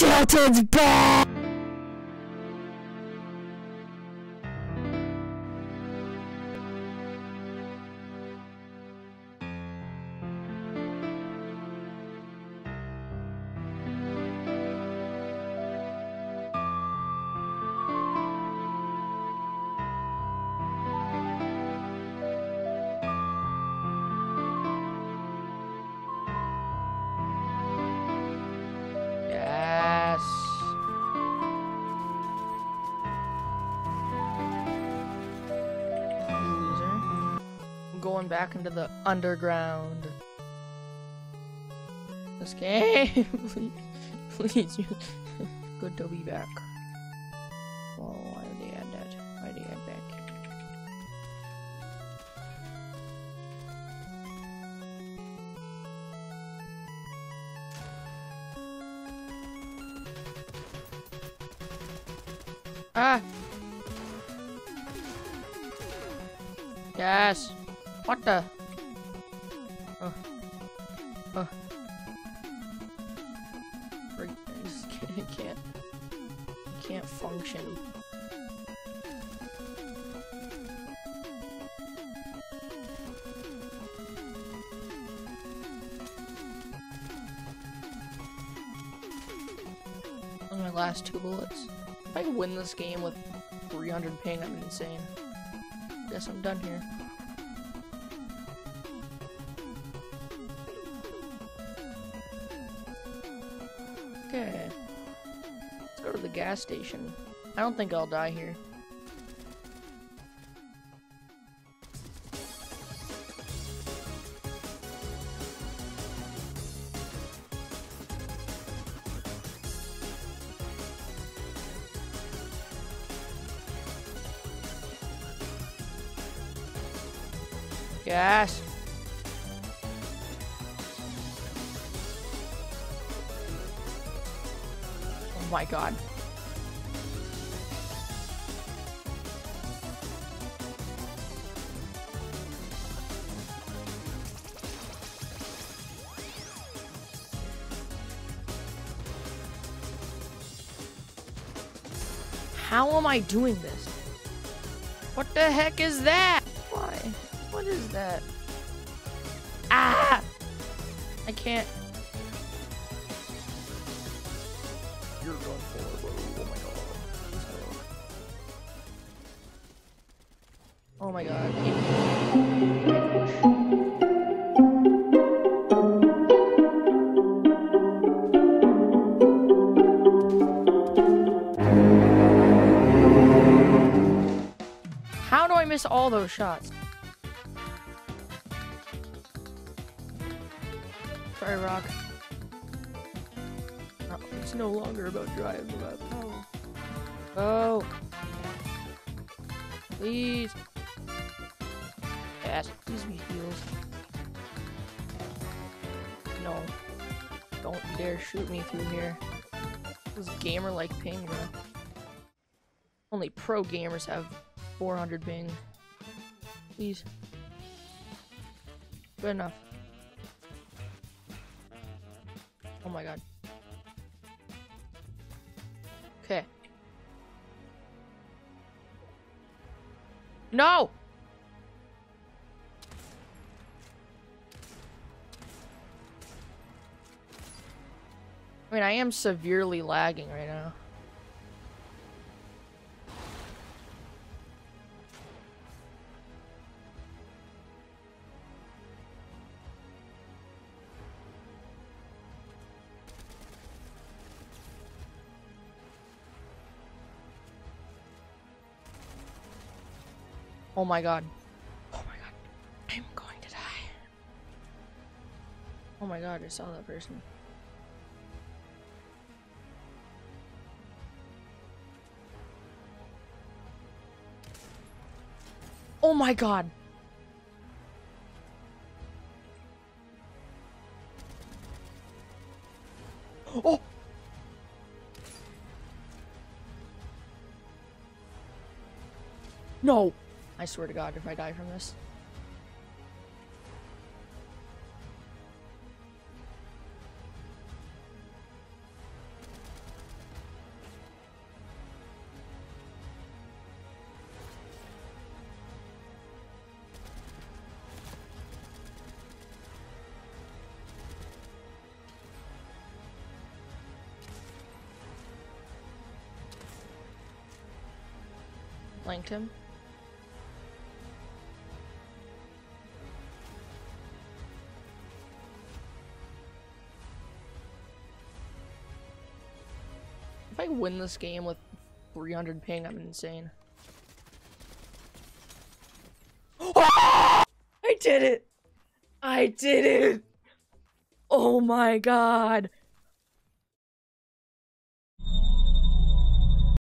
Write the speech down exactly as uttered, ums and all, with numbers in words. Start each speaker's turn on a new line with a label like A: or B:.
A: Chilton's back! Yes. Loser. I'm going back into the underground. This game, please, please. Good to be back. Oh, why did they add that? Why did they add back? Ah! Yes! What the? Oh. Oh. I just can't, can't, can't function. On my last two bullets. If I win this game with three hundred ping, I'm insane. Guess I'm done here. Okay. Let's go to the gas station. I don't think I'll die here. Yes. Oh my god. How am I doing this? What the heck is that? Why? What is that? Ah! I can't. You're going for bro. Oh my god. Oh my god. How do I miss all those shots? Sorry, Rock. No, it's no longer about driving, about power. Oh. Please. Yes, please be heals. No. Don't dare shoot me through here. This gamer like ping, bro. Only pro gamers have four hundred ping. Please. Good enough. Oh my god. Okay. No! I mean, I am severely lagging right now. Oh my god. Oh my god. I'm going to die. Oh my god, I saw that person. Oh my god. Oh! No! I swear to god if I die from this. Flanked him. If I win this game with three hundred ping, I'm insane. I did it! I did it! Oh my god!